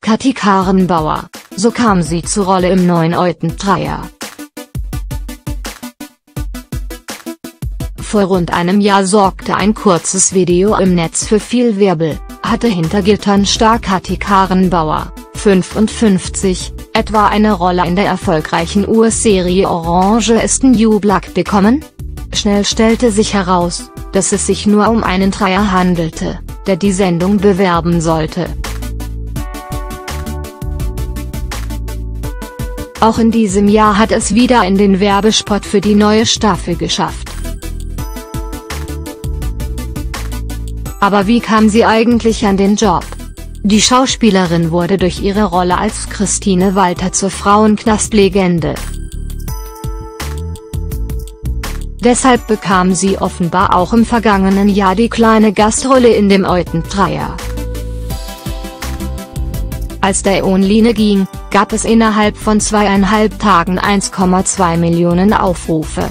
Kathi Karrenbauer, so kam sie zur Rolle im neuen Euthen-Dreier. Vor rund einem Jahr sorgte ein kurzes Video im Netz für viel Wirbel, hatte hinter Gittern Star Kathi Karrenbauer, 55, etwa eine Rolle in der erfolgreichen US-Serie Orange is the New Black bekommen? Schnell stellte sich heraus, dass es sich nur um einen Dreier handelte, der die Sendung bewerben sollte. Auch in diesem Jahr hat es wieder in den Werbespot für die neue Staffel geschafft. Aber wie kam sie eigentlich an den Job? Die Schauspielerin wurde durch ihre Rolle als Christine Walter zur Frauenknast-Legende. Deshalb bekam sie offenbar auch im vergangenen Jahr die kleine Gastrolle in dem Euthen-Dreier. Als der online ging, gab es innerhalb von 2,5 Tagen 1,2 Millionen Aufrufe.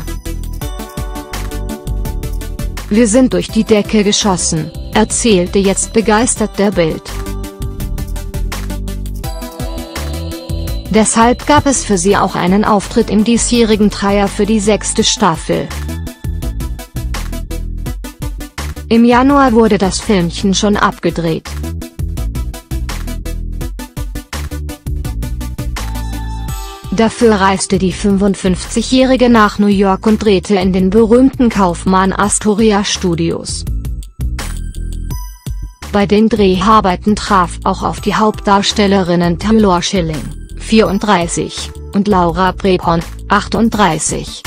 Wir sind durch die Decke geschossen, erzählte jetzt begeistert der Bild. Deshalb gab es für sie auch einen Auftritt im diesjährigen Dreier für die 6. Staffel. Im Januar wurde das Filmchen schon abgedreht. Dafür reiste die 55-Jährige nach New York und drehte in den berühmten Kaufmann Astoria Studios. Bei den Dreharbeiten traf auch auf die Hauptdarstellerinnen Taylor Schilling, 34, und Laura Prepon, 38.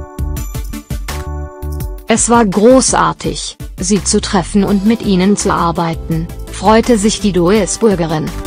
Es war großartig, sie zu treffen und mit ihnen zu arbeiten, freute sich die Duisburgerin.